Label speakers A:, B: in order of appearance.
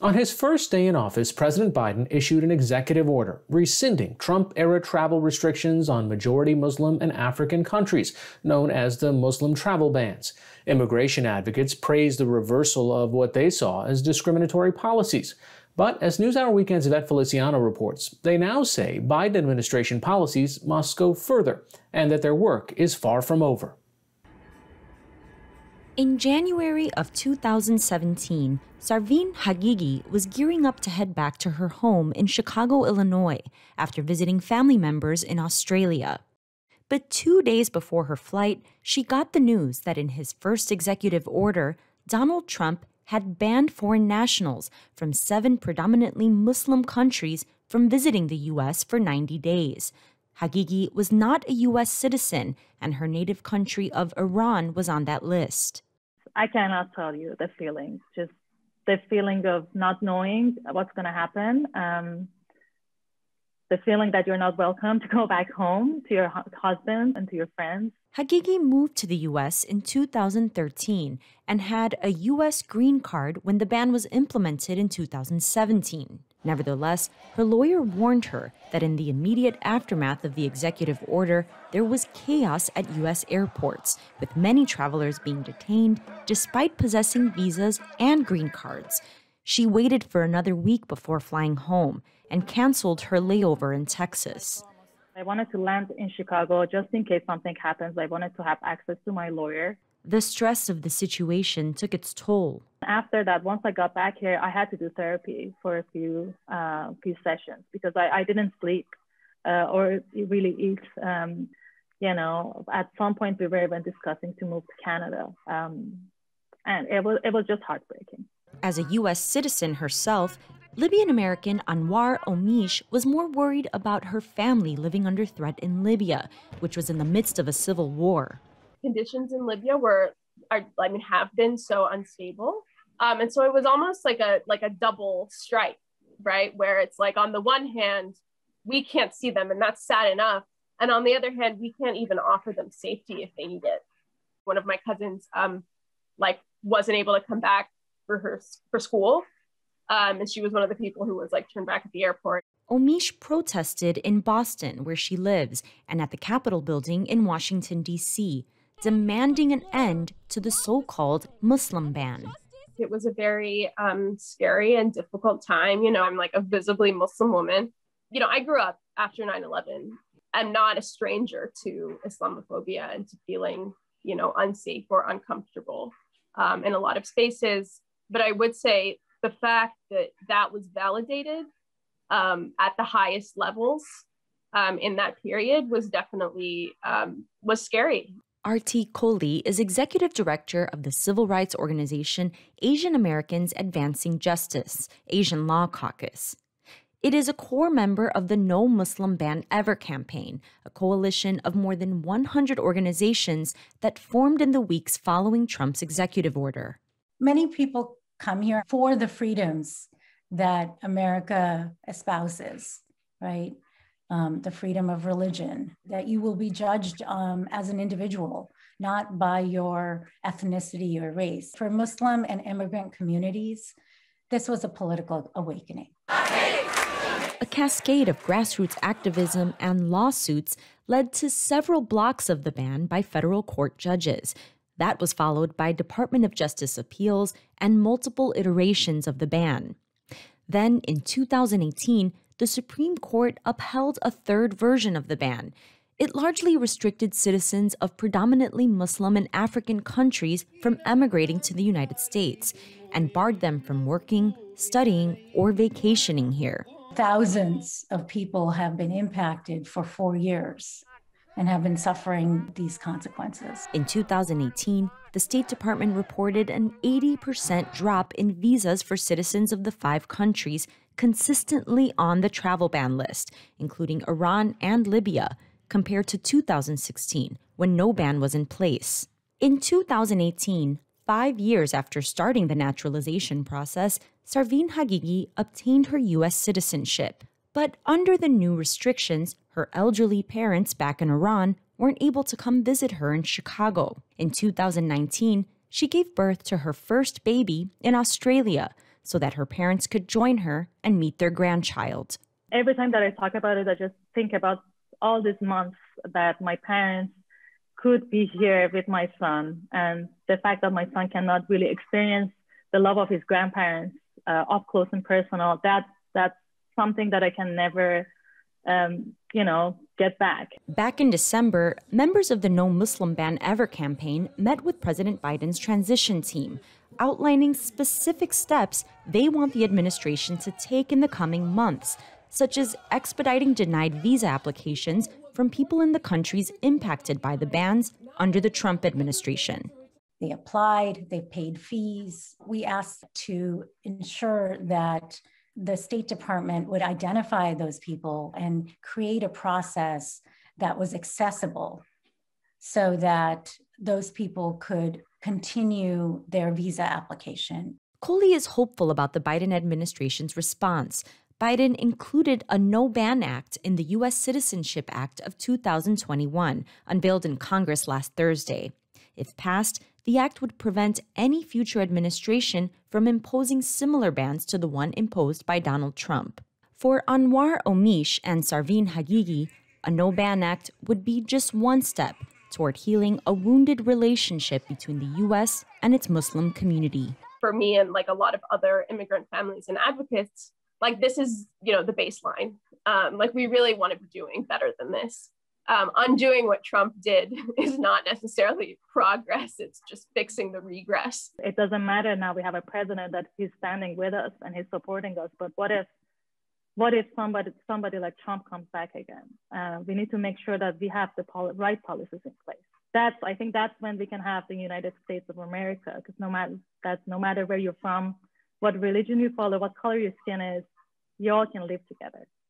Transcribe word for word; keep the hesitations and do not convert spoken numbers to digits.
A: On his first day in office, President Biden issued an executive order rescinding Trump-era travel restrictions on majority Muslim and African countries, known as the Muslim travel bans. Immigration advocates praised the reversal of what they saw as discriminatory policies. But as NewsHour Weekend's Ivette Feliciano reports, they now say Biden administration policies must go further and that their work is far from over.
B: In January of two thousand seventeen, Sarveen Hagigi was gearing up to head back to her home in Chicago, Illinois, after visiting family members in Australia. But two days before her flight, she got the news that in his first executive order, Donald Trump had banned foreign nationals from seven predominantly Muslim countries from visiting the U S for ninety days. Hagigi was not a U S citizen, and her native country of Iran was on that list.
C: I cannot tell you the feeling, just the feeling of not knowing what's going to happen, um, the feeling that you're not welcome to go back home to your hu- husband and to your friends.
B: Hagigi moved to the U S in two thousand thirteen and had a U S green card when the ban was implemented in two thousand seventeen. Nevertheless, her lawyer warned her that in the immediate aftermath of the executive order, there was chaos at U S airports, with many travelers being detained despite possessing visas and green cards. She waited for another week before flying home and canceled her layover in Texas.
C: I wanted to land in Chicago just in case something happens. I wanted to have access to my lawyer.
B: The stress of the situation took its toll.
C: After that, once I got back here, I had to do therapy for a few uh, few sessions because I, I didn't sleep uh, or really eat. Um, you know, at some point we were even discussing to move to Canada, um, and it was it was just heartbreaking.
B: As a U S citizen herself, Libyan-American Anwar Omish was more worried about her family living under threat in Libya, which was in the midst of a civil war.
D: Conditions in Libya were, are, I mean, have been so unstable. Um, and so it was almost like a like a double strike, right? Where it's like, on the one hand, we can't see them and that's sad enough. And on the other hand, we can't even offer them safety if they need it. One of my cousins um, like wasn't able to come back for her for school. Um, and she was one of the people who was like turned back at the airport.
B: Omish protested in Boston, where she lives, and at the Capitol building in Washington, D C, demanding an end to the so-called Muslim ban.
D: It was a very um, scary and difficult time. You know, I'm like a visibly Muslim woman. You know, I grew up after nine eleven. I'm not a stranger to Islamophobia and to feeling, you know, unsafe or uncomfortable um, in a lot of spaces. But I would say the fact that that was validated um, at the highest levels um, in that period was definitely, um, was scary.
B: Arti Kohli is executive director of the civil rights organization Asian Americans Advancing Justice, Asian Law Caucus. It is a core member of the No Muslim Ban Ever campaign, a coalition of more than one hundred organizations that formed in the weeks following Trump's executive order.
E: Many people come here for the freedoms that America espouses, right? Um, the freedom of religion, that you will be judged um, as an individual, not by your ethnicity or race. For Muslim and immigrant communities, this was a political awakening.
B: A cascade of grassroots activism and lawsuits led to several blocks of the ban by federal court judges. That was followed by Department of Justice appeals and multiple iterations of the ban. Then, in two thousand eighteen, the Supreme Court upheld a third version of the ban. It largely restricted citizens of predominantly Muslim and African countries from emigrating to the United States and barred them from working, studying, or vacationing here.
E: Thousands of people have been impacted for four years and have been suffering these consequences.
B: In two thousand eighteen, the State Department reported an eighty percent drop in visas for citizens of the five countries consistently on the travel ban list, including Iran and Libya, compared to two thousand sixteen, when no ban was in place. In two thousand eighteen, five years after starting the naturalization process, Sarveen Hagigi obtained her U S citizenship. But under the new restrictions, her elderly parents back in Iran weren't able to come visit her in Chicago. In two thousand nineteen, she gave birth to her first baby in Australia, so that her parents could join her and meet their grandchild.
C: Every time that I talk about it, I just think about all these months that my parents could be here with my son, and the fact that my son cannot really experience the love of his grandparents uh, up close and personal. That, that's something that I can never, um, you know, get back.
B: Back in December, members of the No Muslim Ban Ever campaign met with President Biden's transition team, outlining specific steps they want the administration to take in the coming months, such as expediting denied visa applications from people in the countries impacted by the bans under the Trump administration.
E: They applied, they paid fees. We asked to ensure that the State Department would identify those people and create a process that was accessible so that those people could continue their visa application.
B: Coley is hopeful about the Biden administration's response. Biden included a no-ban act in the U S Citizenship Act of two thousand twenty-one, unveiled in Congress last Thursday. If passed, the act would prevent any future administration from imposing similar bans to the one imposed by Donald Trump. For Anwar Omish and Sarveen Hagigi, a no-ban act would be just one step toward healing a wounded relationship between the U S and its Muslim community.
D: For me and like a lot of other immigrant families and advocates, like this is, you know, the baseline. Um, like we really want to be doing better than this. Um, undoing what Trump did is not necessarily progress. It's just fixing the regress.
C: It doesn't matter now we have a president that he's standing with us and he's supporting us. But what if, what if somebody, somebody like Trump comes back again? Uh, we need to make sure that we have the poli- right policies in place. That's, I think that's when we can have the United States of America, because no matter that, no matter where you're from, what religion you follow, what color your skin is, you all can live together.